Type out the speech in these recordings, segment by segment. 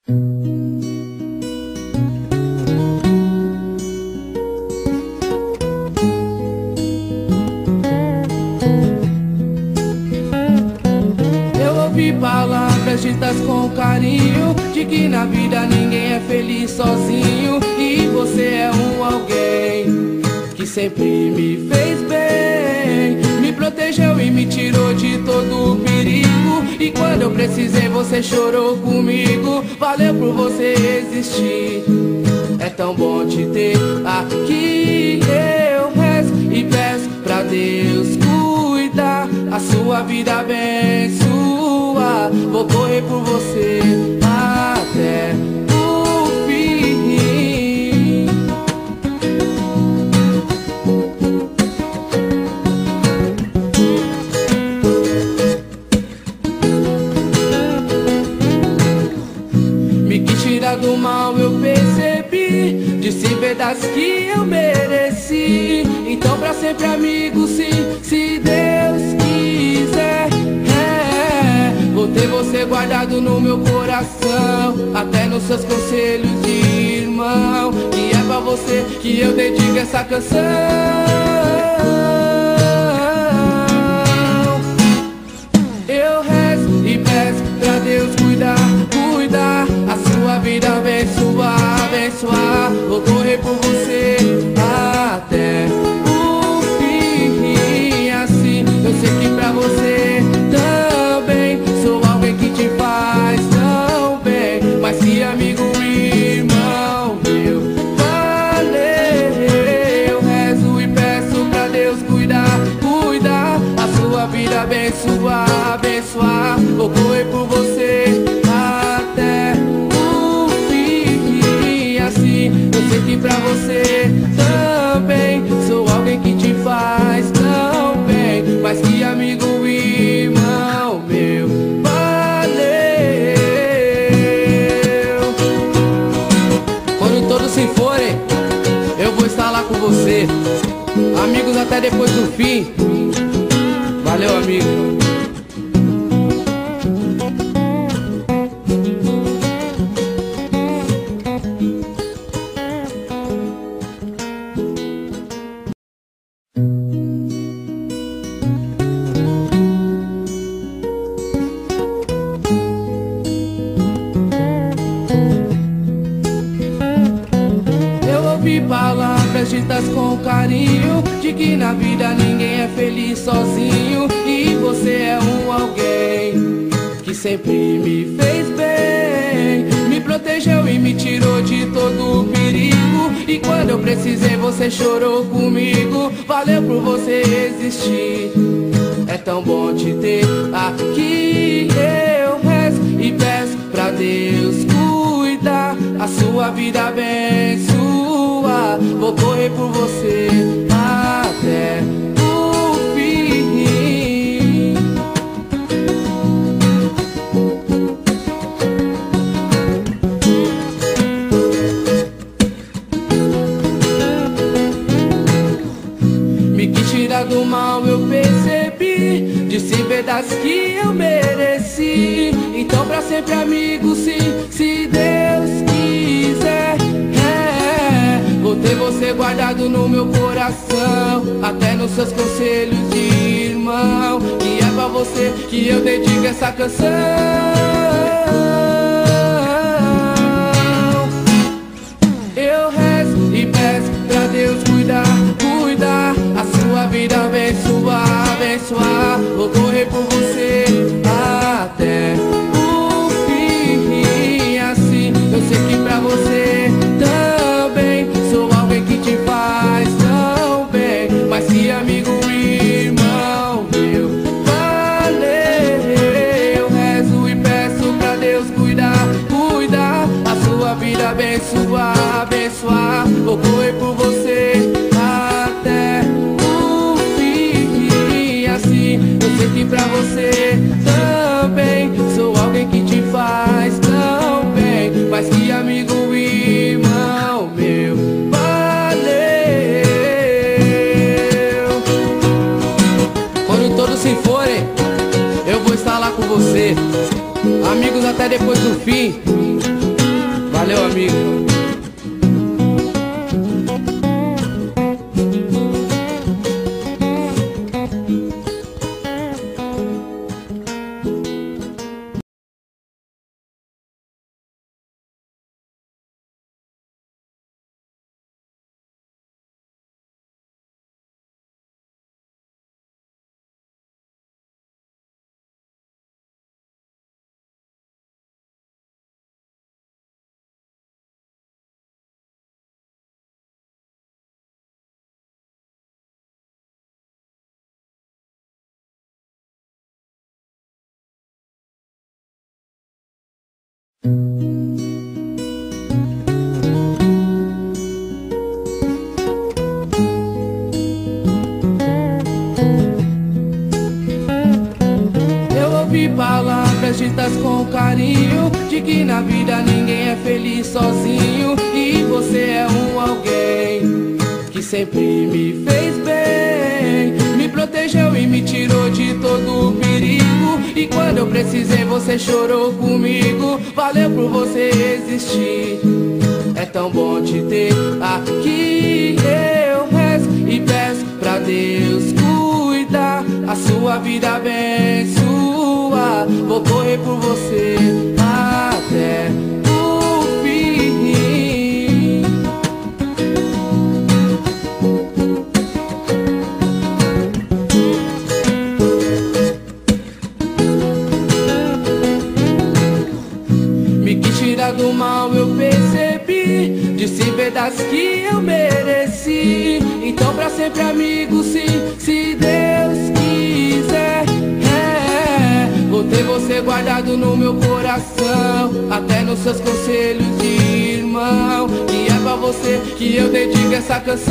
ouvi palavras ditas com carinho, de que na vida ninguém é feliz sozinho. E você é um alguém que sempre me fez bem, me protegeu e me tirou de todo o perigo. E quando eu precisei você chorou comigo. Valeu por você existir, é tão bom te ter aqui. Eu rezo e peço pra Deus cuidar, a sua vida abençoar. Vou correr por você até o fim. Me quis tirar do mal, eu percebi, disse verdades que eu mereci. Então pra sempre amigo, sim, se Deus quiser. Vou ter você guardado no meu coração, até nos seus conselhos de irmão. E é pra você que eu dedico essa canção. Eu rezo e peço pra Deus cuidar, cuidar, a sua vida abençoar, abençoar. Vou correr por você até o fim. Assim eu sei que pra você também sou alguém que te faz tão bem. Mas que amigo, irmão meu, valeu. Eu rezo e peço pra Deus cuidar, cuidar, a sua vida abençoar, abençoar. Vou correr por você até o fim. Assim eu sei que pra você também sou alguém que te faz tão bem. Mas que amigo, irmão meu, valeu. Quando todos se forem, eu vou estar lá com você. Amigos até depois do fim. Valeu, amigo. ouvi palavras ditas com carinho, de que na vida ninguém é feliz sozinho. E você é um alguém que sempre me fez bem, me protegeu e me tirou de todo o perigo. E quando eu precisei você chorou comigo. Valeu por você existir, é tão bom te ter aqui. Eu rezo e peço pra Deus cuidar, a sua vida abençoar. Vou correr por você até o fim. Me quis tirar do mal, eu percebi, disse verdades que eu mereci. Então pra sempre amigo, sim, se Deus quiser. Vou ter você guardado no meu coração, até nos seus conselhos de irmão. E é pra você que eu dedico essa canção. Eu rezo e peço pra Deus cuidar, cuidar, a sua vida abençoar, abençoar. Vou correr por você até o fim. Assim eu sei que pra você também sou alguém que te faz tão bem. Mas que amigo, irmão meu, valeu. Eu rezo e peço pra Deus cuidar, cuidar, a sua vida abençoar, abençoar. Vou correr por você até o fim. Assim eu sei que pra você também sou alguém que te faz tão bem. Mas que amigo, irmão meu, valeu. Quando todos se forem, eu vou estar lá com você. Amigos até depois do fim. Valeu, amigo. Palavras ditas com carinho, de que na vida ninguém é feliz sozinho. E você é um alguém que sempre me fez bem, me protegeu e me tirou de todo o perigo. E quando eu precisei você chorou comigo. Valeu por você existir, é tão bom te ter aqui. Eu rezo e peço pra Deus cuidar, a sua vida abençoar. Vou correr por você até o fim. Me quis tirar do mal, eu percebi, disse verdades que eu mereci. Então pra sempre amigo, sim, se Deus quiser. Vou ter você guardado no meu coração, até nos seus conselhos de irmão. E é pra você que eu dedico essa canção.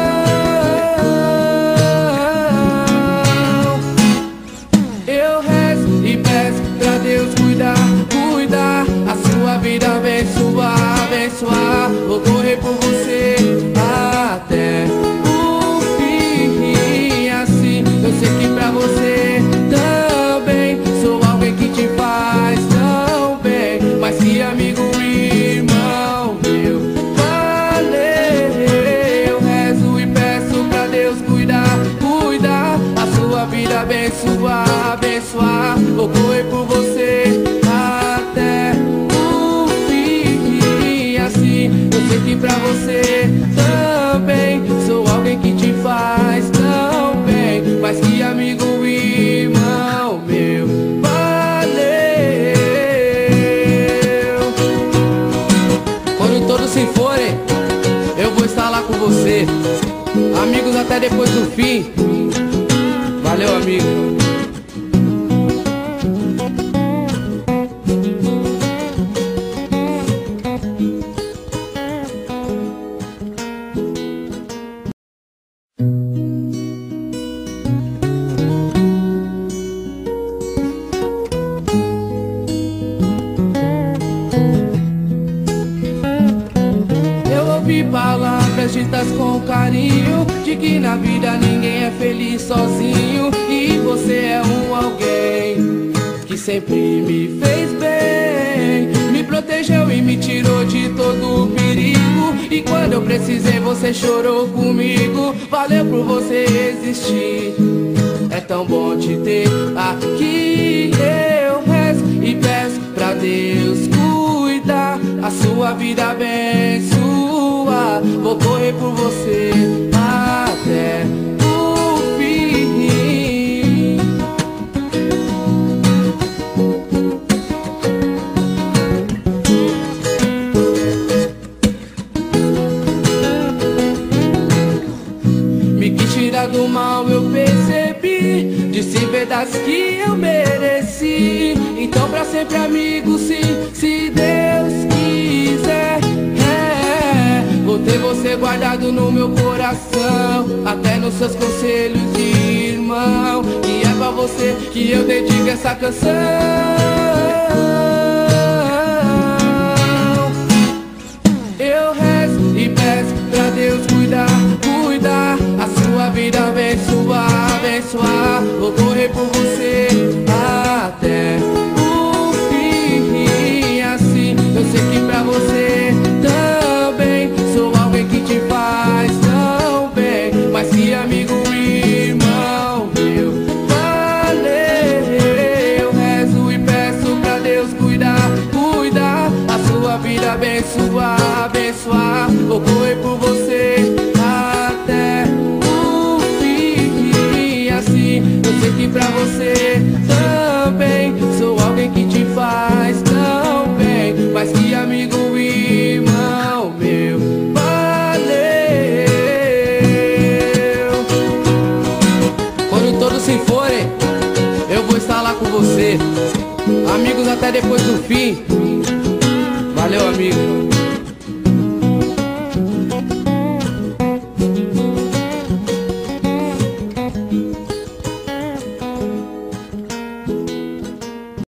Eu rezo e peço pra Deus cuidar, cuidar, a sua vida abençoar, abençoar. Vou correr por você até o fim. Assim eu sei que pra você também sou alguém que te faz tão bem, mas que amigo, irmão meu, valeu. Eu rezo e peço pra Deus cuidar, cuidar, a sua vida abençoar, abençoar. Vou correr por você até o fim. Assim eu sei que pra você também sou alguém que te faz tão bem, mas que amigo, irmão meu, valeu. Quando todos se forem, eu vou estar lá com você. Amigos até depois do fim. Valeu, amigo. Palavras ditas com carinho, de que na vida ninguém é feliz sozinho. E você é um alguém que sempre me fez bem, me protegeu e me tirou de todo o perigo. E quando eu precisei você chorou comigo. Valeu por você existir, é tão bom te ter aqui. Eu rezo e peço pra Deus cuidar, a sua vida abençoar. Vou correr por você até o fim. Me quis tirar do mal, eu percebi, disse verdades que eu mereci. Então pra sempre amigo, sim, se Deus quiser. Vou ter você guardado no meu coração, até nos seus conselhos de irmão. E é pra você que eu dedico essa canção. Eu rezo e peço pra Deus cuidar, cuidar, a sua vida abençoar, abençoar. Vou correr por você até o fim. Assim eu sei que pra você abençoar. Vou correr por você até o fim. E assim, eu sei que pra você também sou alguém que te faz tão bem. Mas que amigo e irmão meu, valeu. Quando todos se forem, eu vou estar lá com você. Amigos até depois do fim. Valeu, amigo.